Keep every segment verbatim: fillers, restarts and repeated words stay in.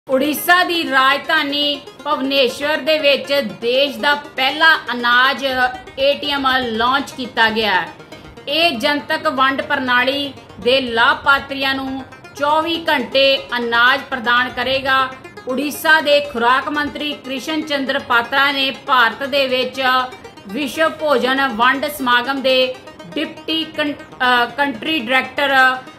उड़ीसा की राजधानी भुवनेश्वर दे विच देश का पहला अनाज एटीएम लॉन्च किया गया है। यह जनतक वंड प्रणाली दे लाभपात्रियों नूं चौबी घंटे अनाज प्रदान करेगा। उड़ीसा के खुराक मंत्री कृष्ण चंद्र पात्रा ने भारत दे विच विश्व भोजन वंड समागम के डिप्टी कंट्री डायरैक्टर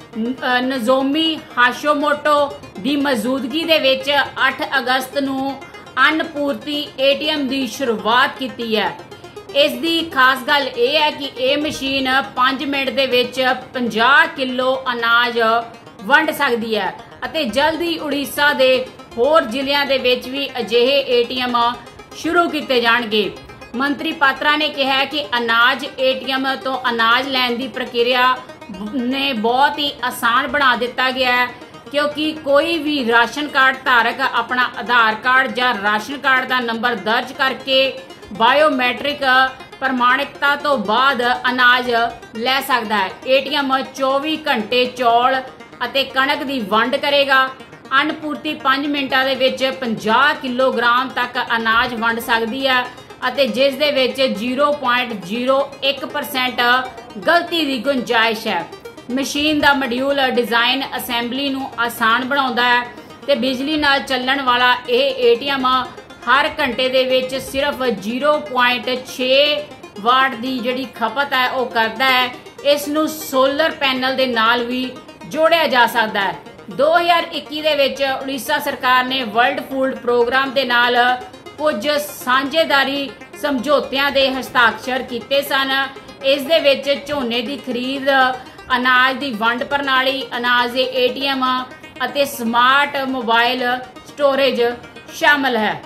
नजोमी हाशोमोटो की मौजूदगी दे विच अठ अगस्त नूं अन्नपूर्ति एटीएम की शुरुआत की है। इस दी खास गल यह है कि यह मशीन पाँच मिनट दे विच पचास किलो अनाज वंड सकती है अते जल्द ही उड़ीसा के होर जिलिਆਂ दे विच भी अजिहे एटीएम शुरू किए जाणगे। मंत्री पात्रा ने कहा कि अनाज एटीएम तो अनाज लैण की प्रक्रिया ने बहुत ही आसान बना दिता गया है, क्योंकि कोई भी राशन कार्ड धारक अपना आधार कार्ड या राशन कार्ड का नंबर दर्ज करके बायोमैट्रिक प्रमाणिकता तो बाद अनाज लै सकता है। एटीएम चौबीस घंटे चौल अते कणक की वंड करेगा। अन्नपूर्ति पाँच मिनटां दे विच पचास किलोग्राम तक अनाज वंड सकती है अते जिस दे विच जीरो पॉइंट जीरो एक परसेंट गलती की गुंजाइश है। मशीन का मॉड्यूल डिजाइन असैंबली नूं आसान बनाउंदा है ते बिजली नाल चलण वाला यह एटीएम हर घंटे दे विच सिर्फ जीरो पॉइंट छे वाट की जिहड़ी खपत है वह करता है। इस नूं सोलर पैनल दे नाल भी जोड़िया जा सकता है। दो हज़ार इक्की दे विच उड़ीसा सरकार ने वर्ल्ड फूड प्रोग्राम के नाल कुछ साझेदारी समझौतियां दे हस्ताक्षर किए सन। इस दे विच झोने की खरीद, अनाज की वंड प्रणाली, अनाज के एटीएम अते स्मार्ट मोबाइल स्टोरेज शामिल है।